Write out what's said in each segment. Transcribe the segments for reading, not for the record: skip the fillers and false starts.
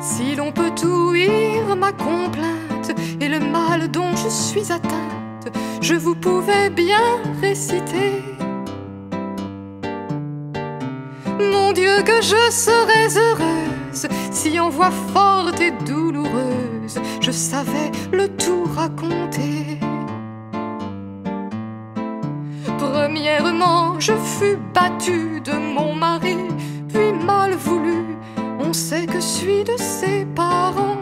Si l'on peut ouïr ma complainte et le mal dont je suis atteinte, je vous pouvais bien réciter. Mon Dieu, que je serais heureuse si en voix forte et douloureuse je savais le tout raconter. Premièrement, je fus battue de mon mari, puis mal voulu. On sait que suis de ses parents.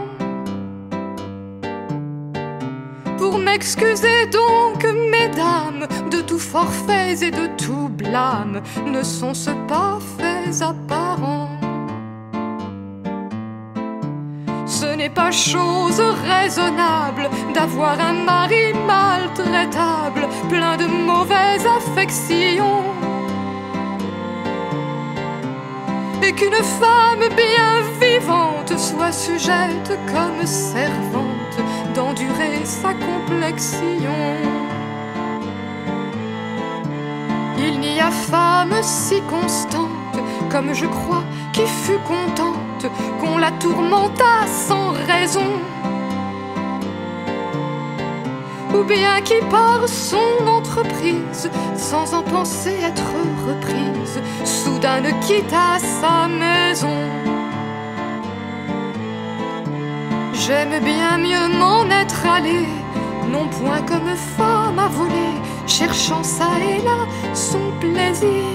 Pour m'excuser donc, mesdames, de tous forfaits et de tout blâme, ne sont-ce pas faits apparents? Ce n'est pas chose raisonnable d'avoir un mari maltraitable, plein de mauvaises affections, et qu'une femme bien vivante soit sujette comme servante d'endurer sa complexion. Il n'y a femme si constante, comme je crois, qui fut contente qu'on la tourmentât sans raison, ou bien qui par son entreprise, sans en penser être reprise, soudain ne quitta sa maison. J'aime bien mieux m'en être allée, non point comme femme à voler, cherchant ça et là son plaisir,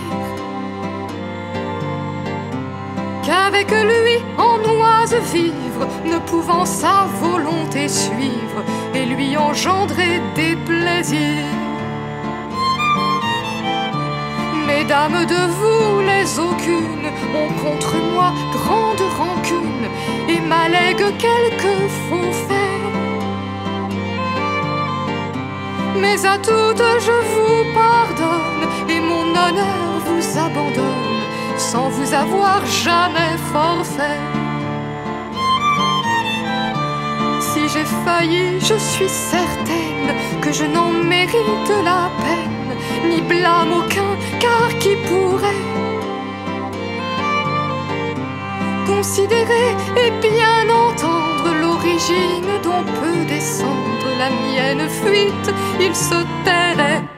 qu'avec lui en oise vivre, ne pouvant sa volonté suivre et lui engendrer des plaisirs. Mesdames, de vous les aucunes ont contre moi grande rancune et m'allèguent quelques faux faits. Mais à toutes je vous pardonne et mon honneur vous abandonne, sans vous avoir jamais forfait. Si j'ai failli, je suis certaine que je n'en mérite la peine, ni blâme aucun, car qui pourrait considérer et bien entendre l'origine dont peut descendre la mienne fuite? Il se tairait.